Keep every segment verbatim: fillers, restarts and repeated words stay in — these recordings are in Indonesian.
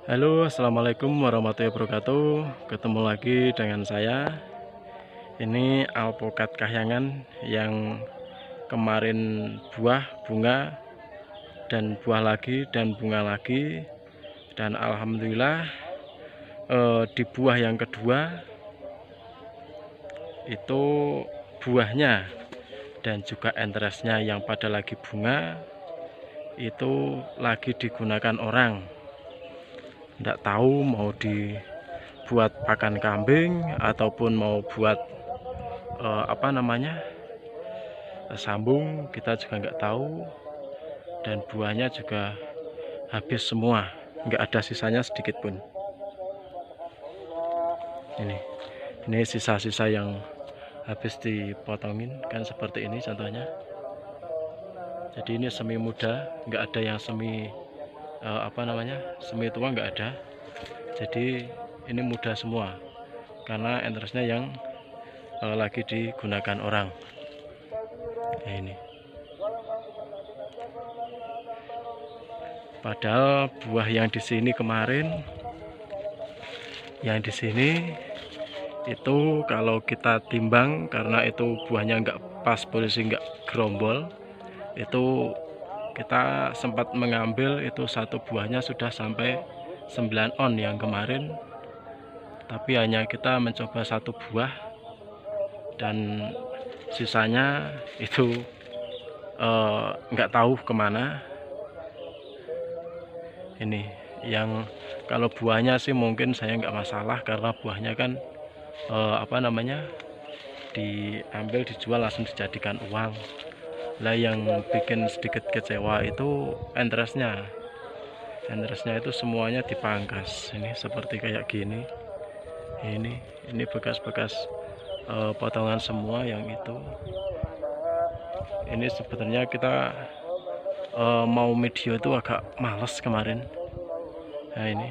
Halo, assalamualaikum warahmatullahi wabarakatuh. Ketemu lagi dengan saya. Ini alpukat kahyangan yang kemarin buah, bunga, dan buah lagi, dan bunga lagi. Dan alhamdulillah eh, di buah yang kedua itu buahnya dan juga entresnya yang pada lagi bunga itu lagi digunakan orang. Tidak tahu mau dibuat pakan kambing ataupun mau buat eh, apa namanya sambung, kita juga nggak tahu. Dan buahnya juga habis semua, nggak ada sisanya sedikit pun. Ini ini sisa-sisa yang habis dipotongin kan seperti ini contohnya. Jadi ini semi muda, nggak ada yang semi eh, apa namanya semi tua, nggak ada. Jadi ini muda semua karena entresnya yang eh, lagi digunakan orang. Nah, ini padahal buah yang di sini kemarin, yang di sini itu kalau kita timbang, karena itu buahnya nggak pas posisi, nggak gerombol, itu kita sempat mengambil itu satu buahnya sudah sampai sembilan on yang kemarin, tapi hanya kita mencoba satu buah dan sisanya itu eh, nggak tahu kemana. Ini yang kalau buahnya sih mungkin saya nggak masalah karena buahnya kan eh, apa namanya diambil, dijual, langsung dijadikan uang. Lah yang bikin sedikit kecewa itu entresnya. Entresnya itu semuanya dipangkas. Ini seperti kayak gini. Ini ini bekas-bekas uh, potongan semua yang itu. Ini sebenarnya kita uh, mau video itu agak males kemarin. Nah ini.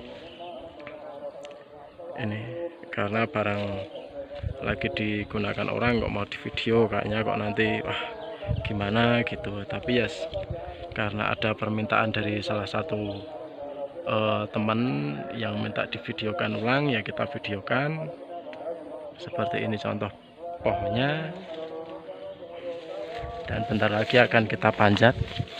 Ini karena barang lagi digunakan orang kok mau di video, kayaknya kok nanti wah gimana gitu. Tapi ya yes, karena ada permintaan dari salah satu uh, teman yang minta divideokan ulang, ya kita videokan. Seperti ini contoh pohonnya, dan bentar lagi akan kita panjat.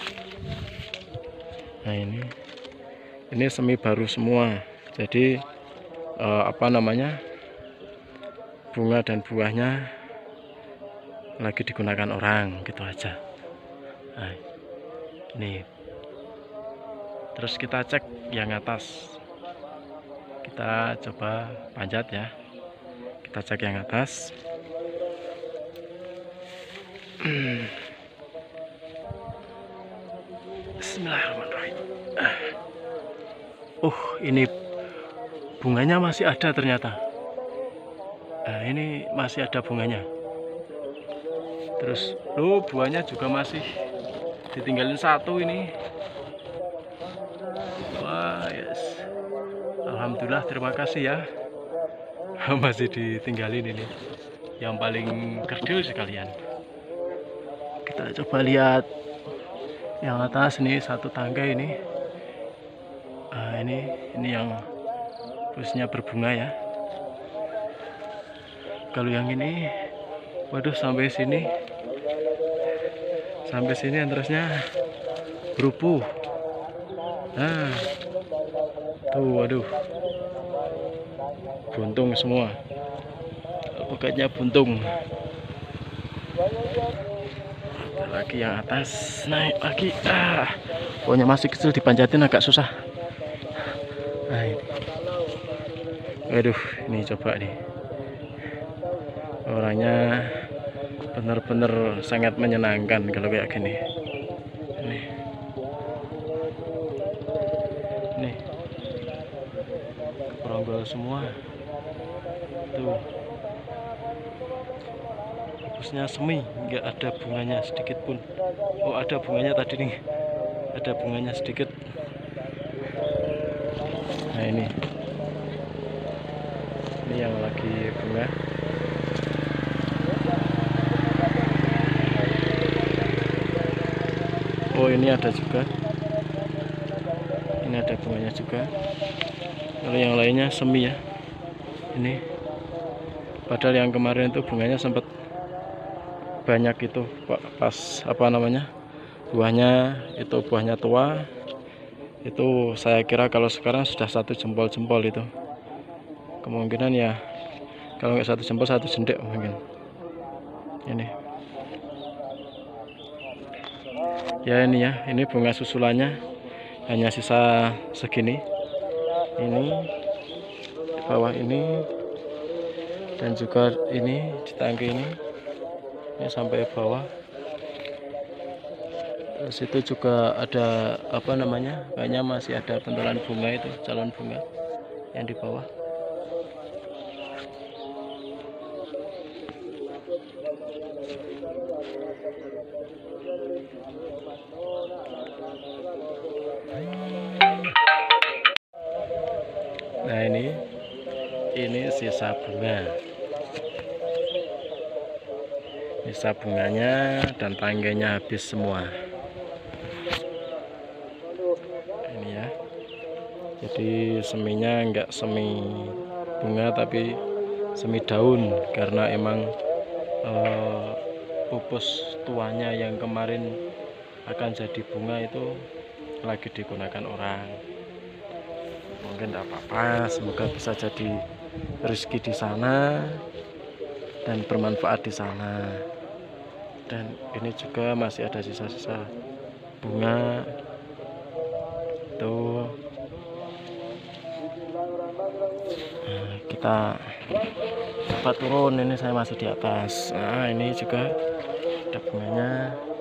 Nah ini ini semi baru semua, jadi uh, apa namanya bunga dan buahnya lagi digunakan orang gitu aja. Nah, nih terus kita cek yang atas, kita coba panjat ya, kita cek yang atas. Bismillahirrahmanirrahim. Uh ini bunganya masih ada ternyata. Nah, ini masih ada bunganya. Terus lo buahnya juga masih ditinggalin satu ini. Wah yes, alhamdulillah, terima kasih ya. Masih ditinggalin ini, yang paling kerdil sekalian. Kita coba lihat yang atas nih, satu tangga ini. Nah, ini ini yang busnya berbunga ya. Kalau yang ini, waduh, sampai sini, sampai sini entresnya berupuh. Nah, tuh, waduh, buntung semua, pokoknya buntung. Lagi yang atas, naik lagi. Ah, pokoknya masih kecil, dipanjatin agak susah. Nah, ini. Waduh, ini coba nih. Orangnya benar-benar sangat menyenangkan kalau kayak gini. Nih, nih, keronggol semua. Tuh, busnya semi, nggak ada bunganya sedikit pun. Oh, ada bunganya tadi nih, ada bunganya sedikit. Nah ini, ini yang lagi bunga. Oh, ini ada juga. Ini ada bunganya juga. Kalau yang lainnya semi ya. Ini padahal yang kemarin itu bunganya sempat banyak itu Pak, pas apa namanya buahnya itu buahnya tua. Itu saya kira kalau sekarang sudah satu jempol-jempol itu. Kemungkinan ya kalau nggak satu jempol satu jendek mungkin. Ini ya, ini ya, ini bunga susulannya hanya sisa segini. Ini di bawah ini dan juga ini di tangki ini, ini sampai bawah. Terus itu juga ada apa namanya, kayaknya masih ada pentolan bunga itu, calon bunga yang di bawah. Nah ini ini sisa bunga, sisa bunganya dan tangkainya habis semua. Ini ya, jadi seminya enggak semi bunga tapi semi daun, karena emang eh, pupus tuanya yang kemarin akan jadi bunga itu lagi digunakan orang. Mungkin tidak apa-apa, semoga bisa jadi rezeki di sana dan bermanfaat di sana. Dan ini juga masih ada sisa-sisa bunga tuh. Nah, kita coba turun, ini saya masih di atas. Nah ini juga ada bunganya.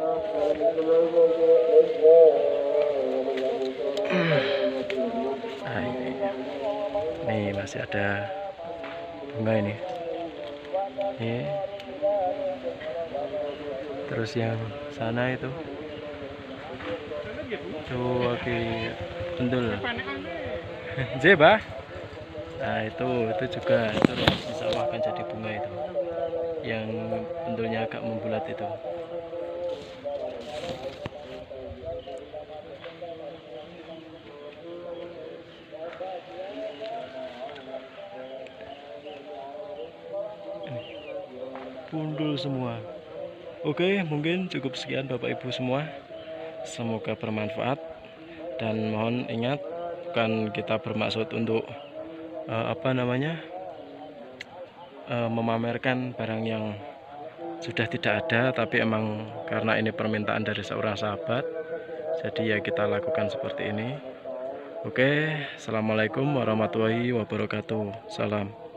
Nah, ini. Nih masih ada bunga ini. Ini. Terus yang sana itu tuh oke pendul. Jeba. Nah itu itu juga itu insya Allah akan jadi bunga itu. Yang pendulnya agak membulat itu. Pundul semua. Oke, mungkin cukup sekian Bapak Ibu semua. Semoga bermanfaat dan mohon ingat, bukan kita bermaksud untuk uh, apa namanya uh, memamerkan barang yang sudah tidak ada, tapi emang karena ini permintaan dari seorang sahabat, jadi ya kita lakukan seperti ini. Oke, assalamualaikum warahmatullahi wabarakatuh. Salam.